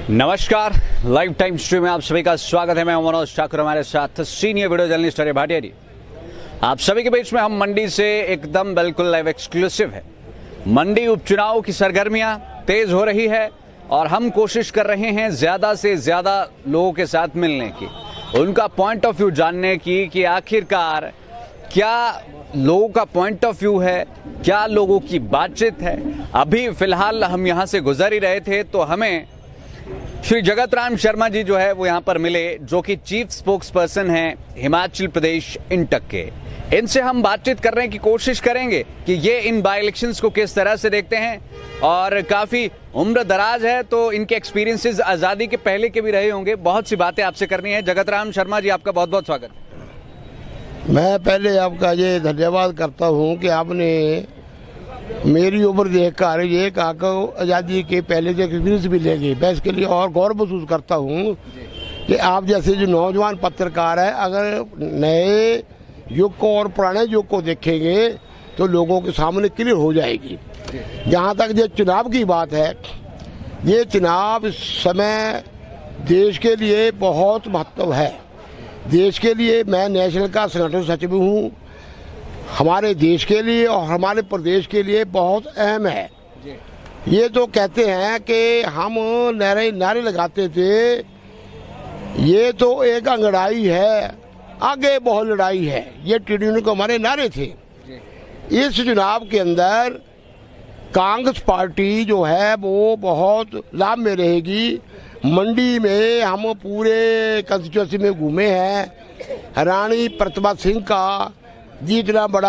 नमस्कार, live time stream में आप सभी का स्वागत है। मैं मनोज ठाकुर, हमारे साथ सीनियर वीडियो जर्नलिस्ट अरे भाटिया जी। आप सभी के बीच में हम मंडी से एकदम बिल्कुल लाइव एक्सक्लूसिव है। मंडी उपचुनाव की सरगर्मियां तेज हो रही है और हम कोशिश कर रहे हैं ज्यादा से ज्यादा लोगों के साथ मिलने की, उनका पॉइंट ऑफ व्यू जानने की कि आखिरकार क्या लोगों का पॉइंट ऑफ व्यू है, क्या लोगों की बातचीत है। अभी फिलहाल हम यहां से गुजर ही रहे थे तो हमें श्री जगत राम शर्मा जी जो है वो यहां पर मिले, जो कि चीफ स्पोक्स पर्सन हैं हिमाचल प्रदेश इंटक के। इनसे हम बातचीत करने की कोशिश करेंगे कि ये इन बाई इलेक्शंस को किस तरह से देखते हैं और काफी उम्र दराज है तो इनके एक्सपीरियंसेस आजादी के पहले के भी रहे होंगे। बहुत सी बातें आपसे करनी है। जगत राम शर्मा जी, आपका बहुत बहुत स्वागत। मैं पहले आपका ये धन्यवाद करता हूँ कि आपने मेरी उम्र देखकर ये कहा आज़ादी के पहले से एक्सपीरियंस भी ले गई। मैं इसके लिए और गौरव महसूस करता हूँ कि आप जैसे जो नौजवान पत्रकार है, अगर नए युग को और पुराने युग को देखेंगे तो लोगों के सामने क्लियर हो जाएगी। जहाँ तक ये चुनाव की बात है, ये चुनाव इस समय देश के लिए बहुत महत्व है। देश के लिए मैं नेशनल का संगठन सचिव हूँ, हमारे देश के लिए और हमारे प्रदेश के लिए बहुत अहम है। ये तो कहते हैं कि हम नारे लगाते थे, ये तो एक अंगड़ाई है, आगे बहुत लड़ाई है, ये टीडीयू को हमारे नारे थे। इस चुनाव के अंदर कांग्रेस पार्टी जो है वो बहुत लाभ में रहेगी। मंडी में हम पूरे कंस्टिट्यूंसी में घूमे हैं। रानी प्रतिभा सिंह का जीतना बड़ा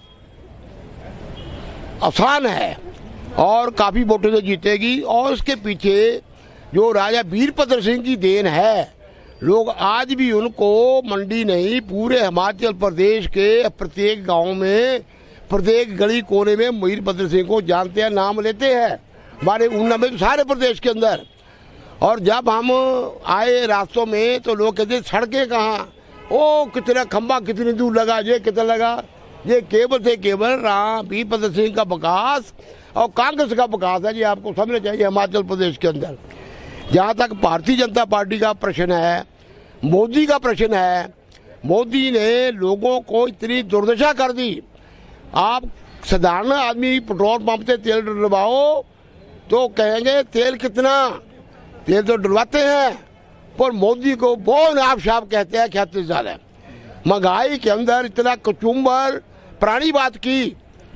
आसान है और काफी वोटों से जीतेगी। और उसके पीछे जो राजा वीरभद्र सिंह की देन है, लोग आज भी उनको मंडी नहीं पूरे हिमाचल प्रदेश के प्रत्येक गांव में, प्रत्येक गली कोने में वीरभद्र सिंह को जानते हैं, नाम लेते हैं। हमारे ऊना में सारे प्रदेश के अंदर। और जब हम आए रास्तों में तो लोग कहते सड़कें कहाँ, ओ कितना खंबा कितनी दूर लगा, ये कितना लगा। ये केवल से केवल राम वीरभद्र सिंह का विकास और कांग्रेस का विकास है। ये आपको समझना चाहिए हिमाचल प्रदेश के अंदर। जहाँ तक भारतीय जनता पार्टी का प्रश्न है, मोदी का प्रश्न है, मोदी ने लोगों को इतनी दुर्दशा कर दी। आप साधारण आदमी पेट्रोल पंप से तेल डलवाओ तो कहेंगे तेल कितना, तेल तो डलवाते हैं, पर मोदी को बहुत नाप शाप कहते हैं, ख्याति ज्यादा। महंगाई के अंदर इतना कचुम्बर, पुरानी बात की,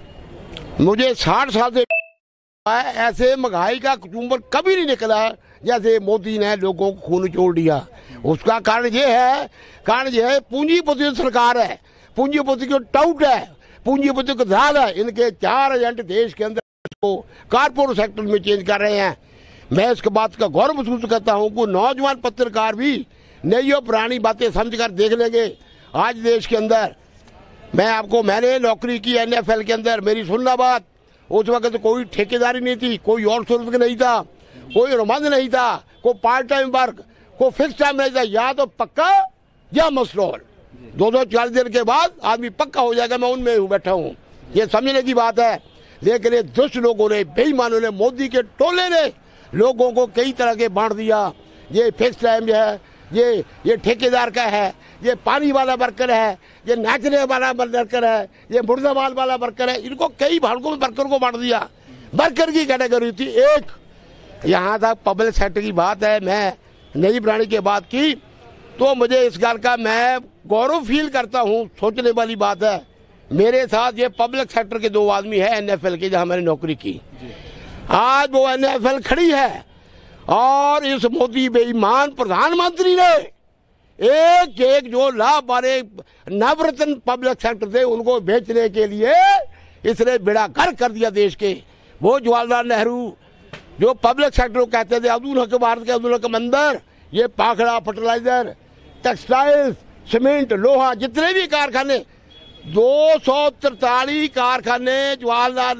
मुझे 60 साल से ऐसे महंगाई का कचुम्बर कभी नहीं निकला जैसे मोदी ने लोगों को खून निचोड़ दिया। उसका कारण ये है पूंजीपति सरकार है, पूंजीपति को टाउट है, पूंजीपति को धाल है। इनके 4 एजेंट देश के अंदर को कारपोरेट सेक्टर में चेंज कर रहे हैं। मैं इसके बात का गौरव महसूस करता हूँ कि नौजवान पत्रकार भी नई और पुरानी बातें समझकर देख लेंगे। आज देश के अंदर मैंने नौकरी की NFL के अंदर, मेरी सुनना बात, उस वक्त कोई ठेकेदारी नहीं थी, कोई और सूरत नहीं था, कोई रोमांच नहीं था, कोई पार्ट टाइम वर्क, कोई फिक्स टाइम नहीं था, या तो पक्का या मसरूर। 240 दिन के बाद आदमी पक्का हो जाएगा। मैं उनमें हूँ, बैठा हूँ, ये समझने की बात है। लेकिन ये दुष्ट लोगों ने, बेईमानों ने, मोदी के टोले ने लोगों को कई तरह के बांट दिया। ये फिक्स टाइम जो है, ये ठेकेदार का है, ये पानी वाला वर्कर है, ये नाचने वाला वर्कर है, ये मुर्दाबाद वाला वर्कर है। इनको कई भागों में वर्कर को बांट दिया। वर्कर की कैटेगरी थी एक। यहाँ तक पब्लिक सेक्टर की बात है, मैं नई प्राणी की बात की तो मुझे इस बात का मैं गौरव फील करता हूँ। सोचने वाली बात है, मेरे साथ ये पब्लिक सेक्टर के 2 आदमी है NFL के, जहाँ मैंने नौकरी की। आज वो NFL खड़ी है और इस मोदी बेईमान प्रधानमंत्री ने एक जो लाभ वाले नवरत्न पब्लिक सेक्टर थे उनको बेचने के लिए इसने बेड़ा गर्क कर दिया देश के। वो जवाहरलाल नेहरू जो पब्लिक सेक्टर को कहते थे, अब्दुल हक भारत के अब्दुल हक मंदर, ये पाखड़ा, फर्टिलाइजर, टेक्सटाइल्स, सीमेंट, लोहा, जितने भी कारखाने, 243 कारखाने जवाहरलाल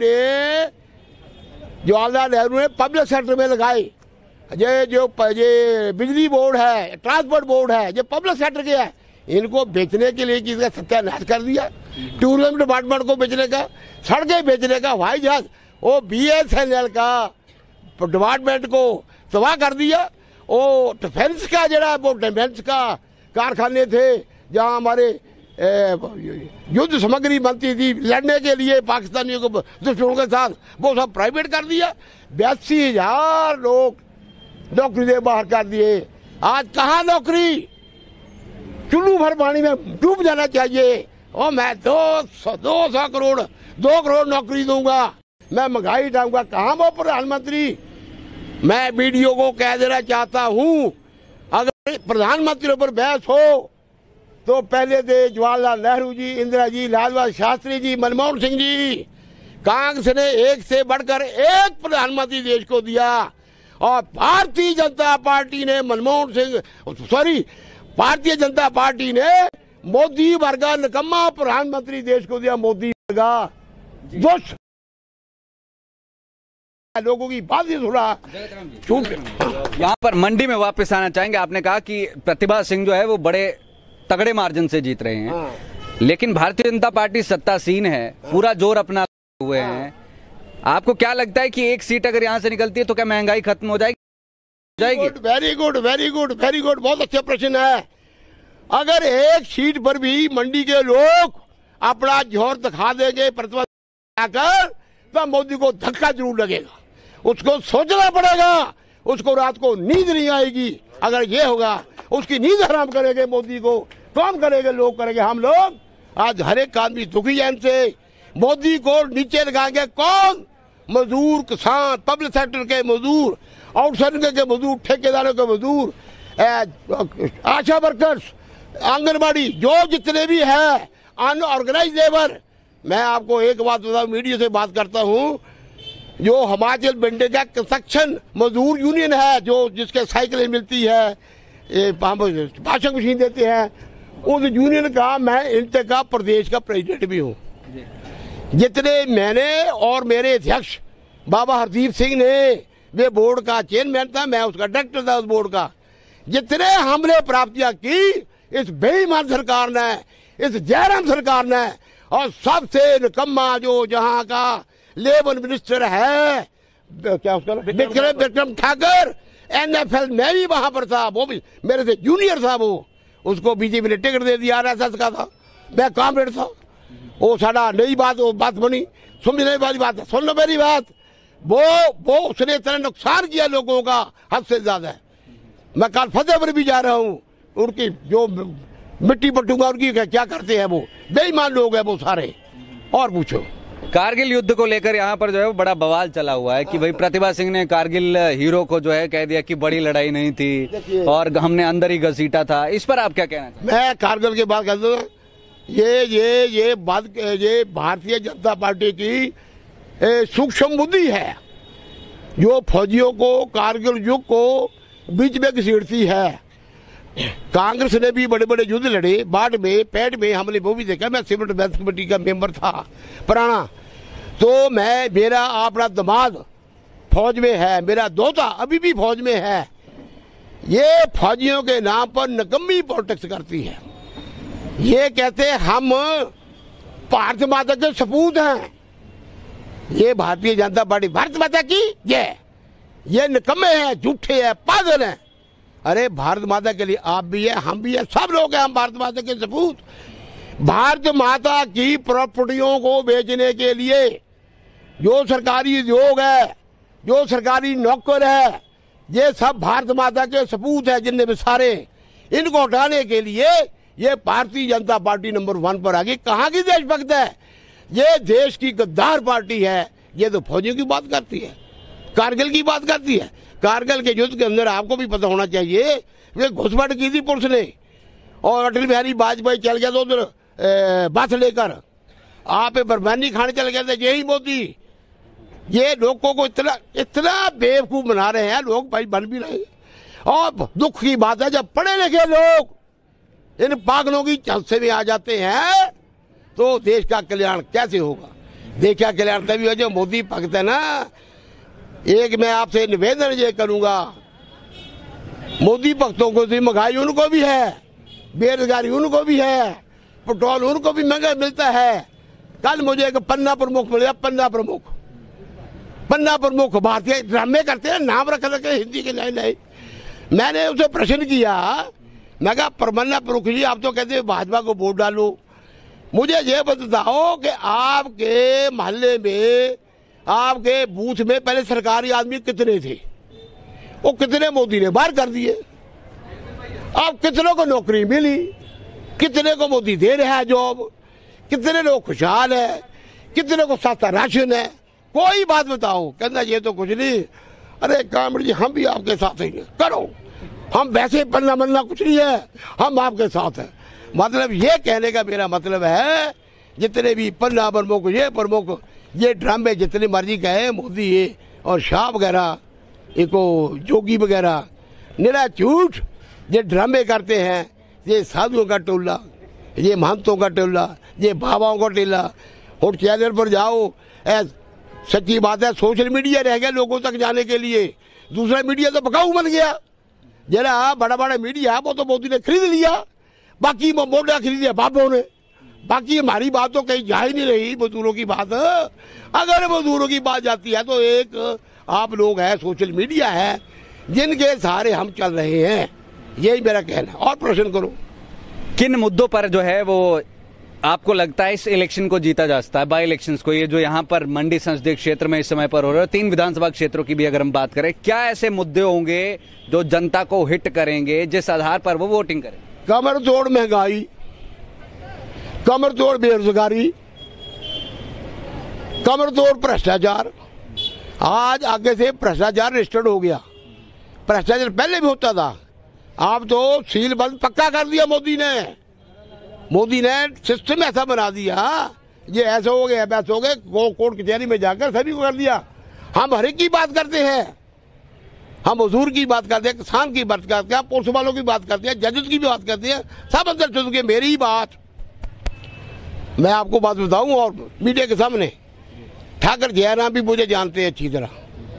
नेहरू ने पब्लिक सेक्टर में लगाए। ये बिजली बोर्ड है, ट्रांसपोर्ट बोर्ड है, ये पब्लिक सेक्टर के है। इनको बेचने के लिए किसका सत्यानाश कर दिया। टूरिज्म डिपार्टमेंट को बेचने का, सड़कें बेचने का, हवाई जहाज, वो BSNL का डिपार्टमेंट को तबाह कर दिया। वो डिफेंस का जरा वो डिफेंस का कारखाने थे जहाँ हमारे युद्ध सामग्री बनती थी लड़ने के लिए पाकिस्तानियों को दुश्मनों के साथ, वो सब प्राइवेट कर दिया। 82,000 लोग नौकरी से बाहर कर दिए। आज कहाँ नौकरी, चुल्लू भर पानी में डूब जाना चाहिए। और मैं 200 करोड़ 2 करोड़ नौकरी दूंगा, मैं महंगाई हटाऊंगा, कहाँ वो प्रधानमंत्री। मैं वीडियो को कह देना चाहता हूँ, अगर प्रधानमंत्री पर बहस हो तो पहले थे जवाहरलाल नेहरू जी, इंदिरा जी, लाल बहादुर शास्त्री जी, मनमोहन सिंह जी। कांग्रेस ने एक से बढ़कर एक प्रधानमंत्री देश को दिया और भारतीय जनता पार्टी ने भारतीय जनता पार्टी ने मोदी वर्गा निकम्मा प्रधानमंत्री देश को दिया। मोदी वर्गा दुष्ट लोगों की बात ही सुना। यहाँ पर मंडी में वापस आना चाहेंगे। आपने कहा कि प्रतिभा सिंह जो है वो बड़े तगड़े मार्जिन से जीत रहे हैं, लेकिन भारतीय जनता पार्टी सत्तासीन है, पूरा जोर अपना हुए हैं। आपको क्या लगता है कि एक सीट अगर यहाँ से निकलती है तो क्या महंगाई खत्म हो जाएगी? Very good very good very good, बहुत अच्छा प्रश्न है। अगर एक सीट पर भी मंडी के लोग अपना जोर दिखा देंगे प्रतिभा आकर, तो मोदी को धक्का जरूर लगेगा, उसको सोचना पड़ेगा, उसको रात को नींद नहीं आएगी। अगर ये होगा, उसकी नींद हराम करेंगे मोदी को। कौन करेंगे? लोग करेंगे, हम लोग। आज हर एक आदमी दुखी है इनसे। मोदी को नीचे लगाएंगे कौन? मजदूर, किसान, पब्लिक सेक्टर के मजदूर, आउटसोर्सिंग के मजदूर, ठेकेदारों के मजदूर, आशा वर्कर्स, आंगनबाड़ी, जो जितने भी है अनऑर्गेनाइज लेबर। मैं आपको एक बात बताऊं, मीडिया से बात करता हूं, जो हिमाचल बंडे का कंस्ट्रक्शन मजदूर यूनियन है, जो जिसके साइकिलें मिलती है, वाशिंग मशीन देते हैं, उस यूनियन का मैं इंतका प्रदेश का प्रेसिडेंट भी हूं। जितने मैंने और मेरे अध्यक्ष बाबा हरदीप सिंह ने, वे बोर्ड का चेयरमैन था, मैं उसका डायरेक्टर था उस बोर्ड का। जितने हमने प्राप्तियां की इस बेईमान सरकार ने, इस जयराम सरकार ने, और सबसे निकम्मा जो जहां का लेबर मिनिस्टर है, क्या उसका विक्रम ठाकुर, NFL मैं भी वहां पर था, वो भी मेरे से जूनियर था। वो उसको बीजेपी ने टिकट दे दिया, RSS का था, मैं कॉमरेड था। वो सारा नई बात, वो बात बनी, सुनने वाली बात है, सुन लो मेरी बात। वो उसने इतना नुकसान किया लोगों का, हद से ज्यादा है। मैं कल फतेहपुर भी जा रहा हूँ, उनकी जो मिट्टी पटूंगा, उनकी क्या करते हैं वो बेईमान लोग हैं वो सारे। और पूछो, कारगिल युद्ध को लेकर यहाँ पर जो है वो बड़ा बवाल चला हुआ है कि भाई प्रतिभा सिंह ने कारगिल हीरो को जो है कह दिया कि बड़ी लड़ाई नहीं थी और हमने अंदर ही घसीटा था। इस पर आप क्या कहना चाहते हैं? मैं कारगिल की बात करता हूँ, ये भारतीय जनता पार्टी की सूक्ष्म बुद्धि है, जो फौजियों को कारगिल युद्ध को बीच में घसीटती है। कांग्रेस ने भी बड़े बड़े युद्ध लड़े, बाढ़ में, पेट में, हमने वो भी देखा। मैं सिविल डिफेंस कमेटी का मेंबर था पुराना, तो मेरा अपना दामाद फौज में है, मेरा दोता अभी भी फौज में है। ये फौजियों के नाम पर निकम्मी पॉलिटिक्स करती है। ये कहते हम भारत माता के सपूत हैं। ये भारतीय जनता पार्टी भारत माता की ये निकम्मे हैं, झूठे हैं, पागल हैं। अरे भारत माता के लिए आप भी है, हम भी है, सब लोग हैं हम भारत माता के सपूत। भारत माता की प्रॉपर्टियों को बेचने के लिए जो सरकारी उद्योग है, जो सरकारी नौकर है, ये सब भारत माता के सपूत है जिनने भी सारे। इनको हटाने के लिए ये भारतीय जनता पार्टी नंबर 1 पर आ गई। कहाँ की देशभक्त है? ये देश की गद्दार पार्टी है। ये तो फौजियों की बात करती है, कारगिल की बात करती है। कारगिल के युद्ध के अंदर आपको भी पता होना चाहिए, वे घुसपैठ की थी पुलिस ने, और अटल बिहारी वाजपेयी चल गया तो उधर बस लेकर आप बर्फानी खाने चल गए थे। यही मोदी ये लोगों को इतना बेवकूफ बना रहे हैं, लोग भाई बन भी रहे। और दुख की बात है, जब पढ़े लिखे लोग इन पागलों की चलसे में आ जाते हैं तो देश का कल्याण कैसे होगा? देश का कल्याण तभी हो जो मोदी भक्त है ना। एक मैं आपसे निवेदन ये करूंगा, मोदी भक्तों को भी महंगाई उनको भी है, बेरोजगारी उनको भी है, पेट्रोल उनको भी महंगा मिलता है। कल मुझे एक पन्ना प्रमुख मिला, पन्ना प्रमुख पन्ना प्रमुख भारतीय ड्रामे करते हैं, नाम रख रखे हिंदी के नए नए। मैंने उसे प्रश्न किया, मैं कहा पन्ना प्रमुख जी आप तो कहते हैं भाजपा को वोट डालो, मुझे ये बताओ कि आपके मोहल्ले में, आपके बूथ में पहले सरकारी आदमी कितने थे, वो कितने मोदी ने बाहर कर दिए, अब कितनों को नौकरी मिली, कितने को मोदी दे रहा है जॉब, कितने लोग खुशहाल है, कितने को सस्ता राशन है, कोई बात बताओ। कहना ये तो कुछ नहीं। अरे कामड़ जी हम भी आपके साथ ही हैं, करो, हम वैसे पन्ना मन्ना कुछ नहीं है, हम आपके साथ हैं। मतलब ये कहने का मेरा मतलब है जितने भी पन्ना प्रमुख, ये प्रमुख, ये ड्रामे जितने मर्जी कहे मोदी ये और शाह वगैरह, इको जोगी वगैरह, निरा झूठ ये ड्रामे करते हैं। ये साधुओं का टोला, ये महंतों का टोला, ये बाबाओं का टोला। और चैनल पर जाओ, सच्ची बात है सोशल मीडिया रह गया लोगों तक जाने के लिए, दूसरा मीडिया तो बकाऊ बन गया। जरा बड़ा बड़ा मीडिया वो तो मोदी ने खरीद लिया, बाकी मोटा खरीद लिया बाबों ने, बाकी हमारी बात तो कहीं जा ही नहीं रही मजदूरों की बात। अगर मजदूरों की बात जाती है तो एक आप लोग हैं, सोशल मीडिया है, जिनके सहारे हम चल रहे हैं, यही मेरा कहना है। और प्रश्न करो। किन मुद्दों पर जो है वो आपको लगता है इस इलेक्शन को जीता जा सकता है, बाई इलेक्शंस को, ये जो यहाँ पर मंडी संसदीय क्षेत्र में इस समय पर हो रहा है, 3 विधानसभा क्षेत्रों की भी अगर हम बात करें, क्या ऐसे मुद्दे होंगे जो जनता को हिट करेंगे, जिस आधार पर वो वोटिंग करें? कमर तोड़ महंगाई, कमर तोड़ बेरोजगारी, कमर तोड़ भ्रष्टाचार। आज आगे से भ्रष्टाचार रजिस्टर्ड हो गया, भ्रष्टाचार पहले भी होता था, आप तो सील बंद पक्का कर दिया मोदी ने। मोदी ने सिस्टम ऐसा बना दिया, ये ऐसा हो गया वैसा हो गया, कोर्ट कचहरी में जाकर सभी को कर दिया। हम हर एक की बात करते हैं, हम मजदूर की बात करते हैं, किसान की बात करते हैं, पुलिस वालों की बात करते हैं, जजेस की भी बात करते हैं, सब अंदर चल चुके। मेरी ही बात मैं आपको बात बताऊं और मीडिया के सामने, ठाकर जयराम भी मुझे जानते हैं अच्छी तरह,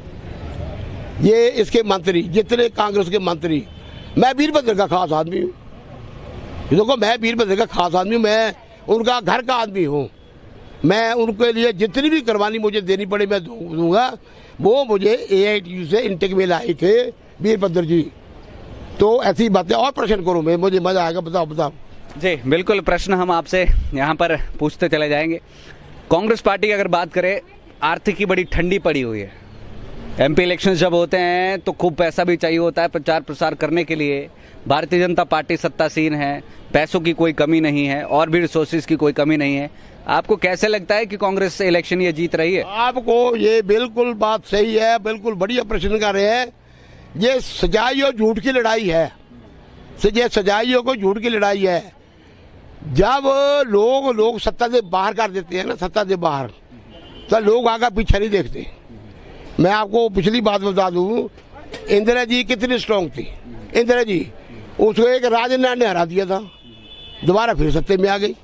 ये इसके मंत्री जितने कांग्रेस के मंत्री, मैं वीरभद्र का खास आदमी हूँ। देखो मैं वीरभद्र का खास आदमी हूँ, मैं उनका घर का आदमी हूँ, मैं उनके लिए जितनी भी कुर्बानी मुझे देनी पड़े मैं दूंगा। वो मुझे AITU से इंटेक में लाए थे वीरभद्र जी, तो ऐसी बातें। और प्रश्न करो, मैं मुझे मजा आएगा, बताओ बताओ। जी बिल्कुल, प्रश्न हम आपसे यहाँ पर पूछते चले जाएंगे। कांग्रेस पार्टी की अगर बात करें, आर्थिकी बड़ी ठंडी पड़ी हुई है। MP इलेक्शन जब होते हैं तो खूब पैसा भी चाहिए होता है प्रचार प्रसार करने के लिए। भारतीय जनता पार्टी सत्तासीन है, पैसों की कोई कमी नहीं है और भी रिसोर्सेज की कोई कमी नहीं है। आपको कैसे लगता है कि कांग्रेस इलेक्शन ये जीत रही है? आपको ये बिल्कुल बात सही है, बिल्कुल बढ़िया प्रश्न कर रहे हैं। ये सच्चाई और झूठ की लड़ाई है, ये सच्चाई और झूठ की लड़ाई है। जब लोग सत्ता से बाहर कर देते हैं ना, सत्ता से बाहर, तो लोग आगे पीछे नहीं देखते। मैं आपको पिछली बात बता दूं, इंदिरा जी कितनी स्ट्रांग थी। इंदिरा जी, उसको एक राजनाथ ने हरा दिया था, दोबारा फिर सत्ते में आ गई।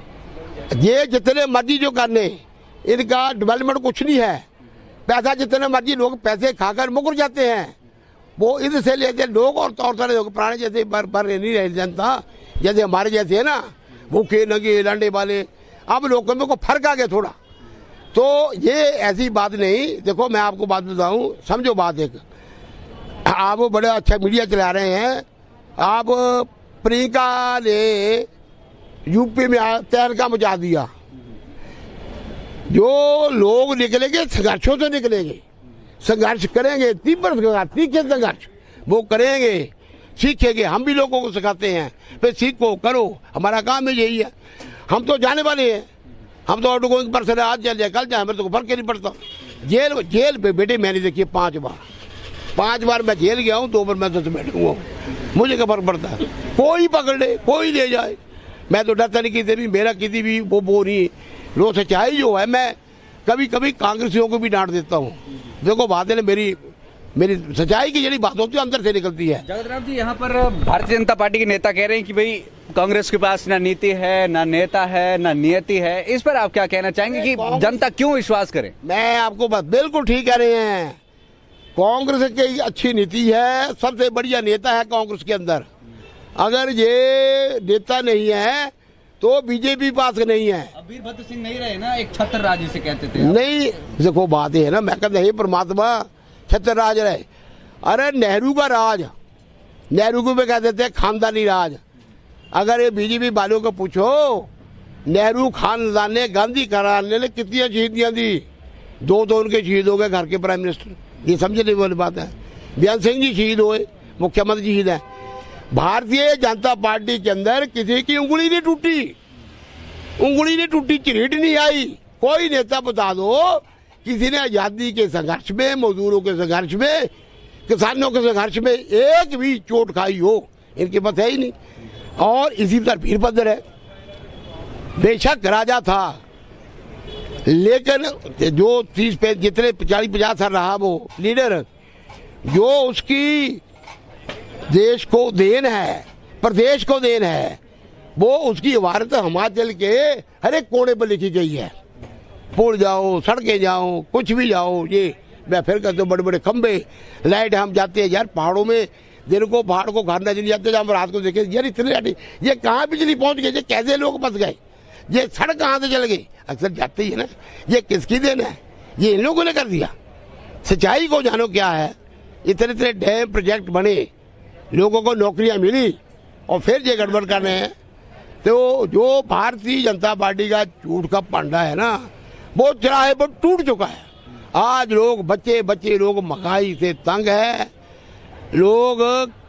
ये जितने मर्जी जो करने, इनका डेवलपमेंट कुछ नहीं है। पैसा जितने मर्जी लोग पैसे खाकर मुकर जाते हैं, वो इनसे लेते लोग और तौर तरह लोग पुराने जैसे बर नहीं रहे जनता, जैसे हमारे जैसे है ना, भूखे नंगे लांडे वाले। अब लोगों में को फर्क आ गया थोड़ा, तो ये ऐसी बात नहीं। देखो मैं आपको बात बताऊं, समझो बात एक, आप बड़ा अच्छा मीडिया चला रहे हैं। आप प्रियंका ने यूपी में तहलका मचा दिया। जो लोग निकलेंगे संघर्षों से निकलेंगे, संघर्ष करेंगे, तीव्र तीखे संघर्ष वो करेंगे, सीखेंगे। हम भी लोगों को सिखाते हैं, फिर सीखो करो, हमारा काम है यही है। हम तो जाने वाले हैं, हम तो आउटगोइंग पर्सन है, आज चल जाए कल जाए, हमें तो फर्क ही नहीं पड़ता। जेल पे बेटे मैंने देखी 5 बार मैं जेल गया हूँ, 2 बार मैं सस्पेंड हुआ हूँ, मुझे क्या फर्क पड़ता है। कोई पकड़ ले, कोई ले जाए, मैं तो डरता नहीं किसी भी, मेरा किसी भी वो नहीं। लो सच्चाई जो है, मैं कभी कभी कांग्रेसियों को भी डांट देता हूँ। देखो बात है ना, मेरी सच्चाई की यही बात होती है, अंदर से निकलती है। जगत राम जी, यहाँ पर भारतीय जनता पार्टी के नेता कह रहे हैं कि भाई कांग्रेस के पास ना नीति है, ना नेता है, ना नियति है। इस पर आप क्या कहना चाहेंगे कि जनता क्यों विश्वास करे? मैं आपको बात बिल्कुल ठीक कह रहे हैं। कांग्रेस की अच्छी नीति है, सबसे बढ़िया नेता है कांग्रेस के अंदर। अगर ये नेता नहीं है तो बीजेपी पास नहीं है। अब वीरभद्र सिंह नहीं रहे ना, एक छत्र राज जिसे कहते थे। नहीं देखो बात ये है ना, मैं कहता हे परमात्मा छत्र राज रहे। अरे नेहरू का राज, नेहरू को भी कह देते हैं खानदानी राज। अगर ये बीजेपी वालों को पूछो, नेहरू खानदान ने गांधी घराने ने कितनी शहीदियां दी? दो तो उनके शहीद हो गए घर के प्राइम मिनिस्टर, ये समझने वाली बात है। बेअंत सिंह जी शहीद हुए, मुख्यमंत्री शहीद है। भारतीय जनता पार्टी के अंदर किसी की उंगली नहीं टूटी, उंगली नहीं टूटी, चिरीट नहीं आई। कोई नेता बता दो किसी ने आजादी के संघर्ष में, मजदूरों के संघर्ष में, किसानों के संघर्ष में एक भी चोट खाई हो? इनके पास है ही नहीं। और इसी तरह वीरभद्र है, बेशक राजा था, लेकिन जो 30 जितने 40-50 साल रहा वो लीडर, जो उसकी देश को देन है, प्रदेश को देन है, वो उसकी इबारत हिमाचल के हर एक कोने पर लिखी गई है। पुल जाओ, सड़कें जाओ, कुछ भी जाओ, ये मैं फिर कहते बड़े बड़े खंबे, लाइट। हम जाते हैं यार पहाड़ों में, दिन को पहाड़ को घर नजर जाते, हम रात को देखे यार इतने लाइट, ये कहाँ बिजली पहुंच गई? ये कैसे लोग फंस गए? ये सड़क कहाँ से चल गई? अक्सर जाते ही है ना, ये किसकी देन है? ये इन लोगों ने कर दिया। सच्चाई को जानो क्या है। इतने इतने डैम प्रोजेक्ट बने, लोगों को नौकरियां मिली, और फिर ये गड़बड़ करने हैं। तो जो भारतीय जनता पार्टी का झूठ का पांडा है ना, वो चढ़ाए वो टूट चुका है। आज लोग बच्चे लोग महंगाई से तंग है, लोग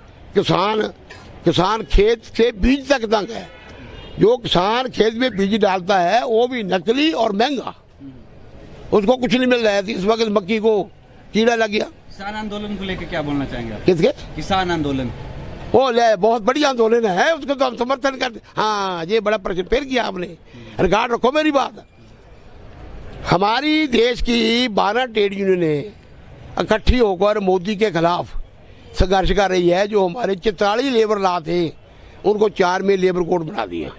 किसान खेत से बीज तक तंग है। जो किसान खेत में बीज डालता है वो भी नकली और महंगा, उसको कुछ नहीं मिल रहा है। इस वक्त मक्की को कीड़ा लग गया। किसान आंदोलन को लेकर क्या बोलना चाहेंगे आप? किसके? किसान आंदोलन। वो ले बहुत बड़ी आंदोलन है, उसको तो हम समर्थन करते। हाँ, ये बड़ा प्रश्न फिर किया आपने, रिकॉर्ड रखो मेरी बात। हमारी देश की 12 ट्रेड यूनियनें इकट्ठी होकर मोदी के खिलाफ संघर्ष कर रही है। जो हमारे 44 लेबर लॉ थे, उनको 4 में लेबर कोड बना दिया।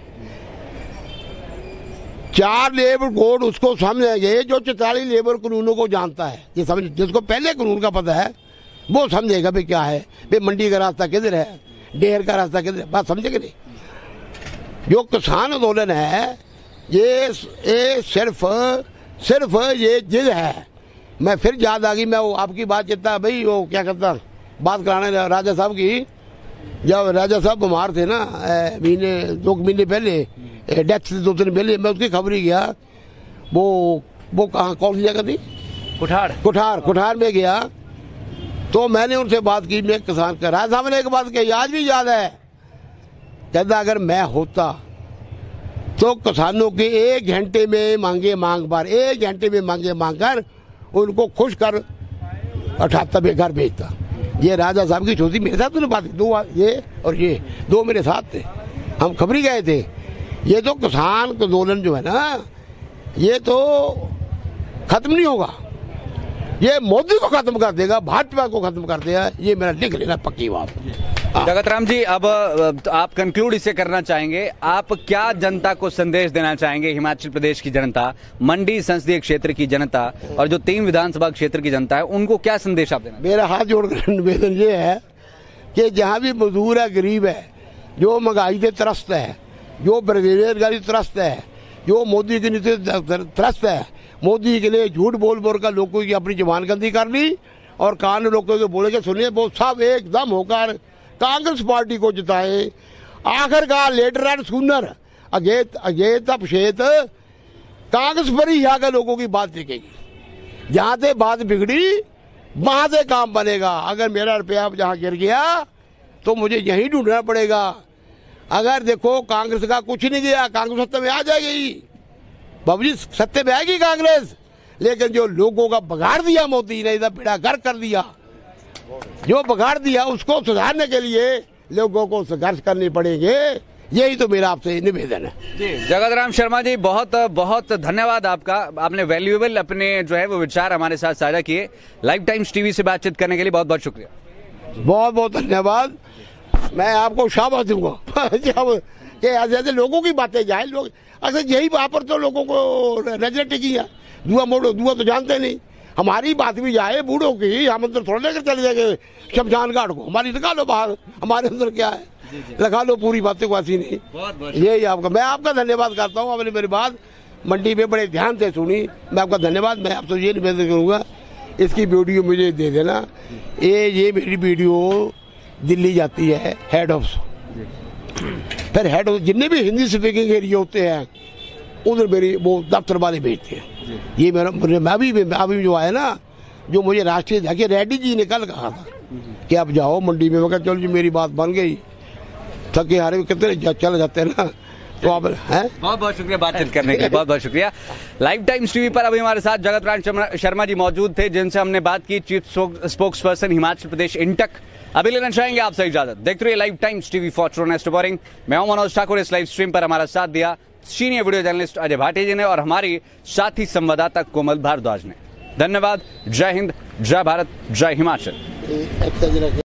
4 लेबर कोड उसको समझेंगे जो 44 लेबर कानूनों को जानता है। ये समझ, जिसको पहले कानून का पता है वो समझेगा भाई क्या है, भाई मंडी का रास्ता किधर है, डेहर का रास्ता किधर है, बात समझेगा नहीं। जो किसान आंदोलन है, ये सिर्फ ये जिद है। मैं फिर याद आ गई, मैं वो आपकी बात कहता भाई, वो क्या करता बात कराने राजा साहब की। जब राजा साहब बीमार थे ना, 2 महीने पहले, डेथ से 2 दिन पहले, मैं उसकी खबर ही गया। वो कहाँ, कौन सी जगह थी? कुठार में गया। तो मैंने उनसे बात की, मैं किसान का। राजा साहब ने एक बात कही, आज भी याद है, कहता अगर मैं होता तो किसानों के 1 घंटे में मांगे मांग पर, 1 घंटे में मांगे मांग कर उनको खुश कर 78 घर भेजता। ये राजा साहब की छोटी मेरे साथ तो बात, 2 ये और ये 2 मेरे साथ थे, हम खबरी गए थे। ये तो किसान आंदोलन जो है ना, ये तो खत्म नहीं होगा, ये मोदी को खत्म कर देगा, भाजपा को खत्म कर देगा। ये मेरा लिख लेना पक्की बात। जगत राम जी, अब आप कंक्लूड इसे करना चाहेंगे, आप क्या जनता को संदेश देना चाहेंगे? हिमाचल प्रदेश की जनता, मंडी संसदीय क्षेत्र की जनता और जो 3 विधानसभा क्षेत्र की जनता है, उनको क्या संदेश आप देना? मेरा हाथ जोड़कर निवेदन ये है कि जहाँ भी मजदूर है, गरीब है, जो महंगाई से त्रस्त है, जो बेरोजगारी त्रस्त है, जो मोदी की नीति त्रस्त है, मोदी के लिए झूठ बोल कर लोगों की अपनी जुबान गंदी कर ली और कान लोगों के बोले के सुनिए, वो सब एकदम होकर कांग्रेस पार्टी को जिताए। आखिरकार लेटर एंड सूनर अगेत अपशेत कांग्रेस पर ही यहाँ के लोगों की बात टिकेगी। जहाँ से बात बिगड़ी वहां से काम बनेगा। अगर मेरा रुपया जहाँ गिर गया तो मुझे यहीं ढूंढना पड़ेगा। अगर देखो कांग्रेस का कुछ नहीं गया, कांग्रेस सत्ता में आ जाएगी, बाबू जी सत्ते में आएगी कांग्रेस, लेकिन जो लोगों का बगाड़ दिया मोदी ने, इधर बेड़ा गर्क कर दिया, जो बगाड़ दिया उसको सुधारने के लिए लोगों को संघर्ष करने पड़ेंगे। यही तो मेरा आपसे निवेदन है। जी जगत राम शर्मा जी, बहुत बहुत धन्यवाद आपका। आपने वैल्यूएबल अपने जो है वो विचार हमारे साथ साझा किए। लाइफ टाइम्स टीवी से बातचीत करने के लिए बहुत बहुत शुक्रिया। बहुत बहुत धन्यवाद। मैं आपको शाबाश दूंगा कि ऐसे लोगों की बातें जाए। लोग अगर यही वहां पर तो लोगों को नजर टिकी है, दुआ मोड़ो, दुआ तो जानते नहीं। हमारी बात भी जाए बूढ़ों की, हम अंदर थोड़ा लेकर चले जाएंगे शमशान घाट को, हमारी निकालो बाहर, हमारे अंदर क्या है। लगा लो पूरी बातें को ऐसी नहीं। बहुत यही आपका, मैं आपका धन्यवाद करता हूँ। आपने मेरी बात मंडी में बड़े ध्यान से सुनी, मैं आपका धन्यवाद। मैं आपसे ये निवेदन करूँगा, इसकी वीडियो मुझे दे देना। ये मेरी वीडियो दिल्ली जाती है हेड ऑफिस, फिर हेड ऑफिस जितने भी हिंदी स्पीकिंग एरिया होते हैं उधर मेरी वो दफ्तर वाले भेजते हैं। ये मेरा मैं अभी जो आया ना, जो मुझे राष्ट्रीय अध्यक्ष रेड्डी जी ने कल कहा था कि आप जाओ मंडी में, मैं कहा चलो जी मेरी बात बन गई। थके हारे कितने चले जाते हैं ना, तो आप हैं। बहुत बहुत शुक्रिया बातचीत करने के लिए, बहुत बहुत शुक्रिया। लाइव टाइम्स टीवी पर अभी हमारे साथ जगत राम शर्मा जी मौजूद थे, जिनसे हमने बात की, chief spokesperson Himachal Pradesh INTUC. अभी लेना चाहेंगे आपसे इजाजत। देखते रहिए live Times TV for true next boring. मैं हूं मनोज ठाकुर। इस लाइव स्ट्रीम पर हमारा साथ दिया senior video journalist Ajay Bhatia ji ने और हमारी साथी संवाददाता कोमल भारद्वाज ने। धन्यवाद। जय हिंद, जय भारत, जय हिमाचल।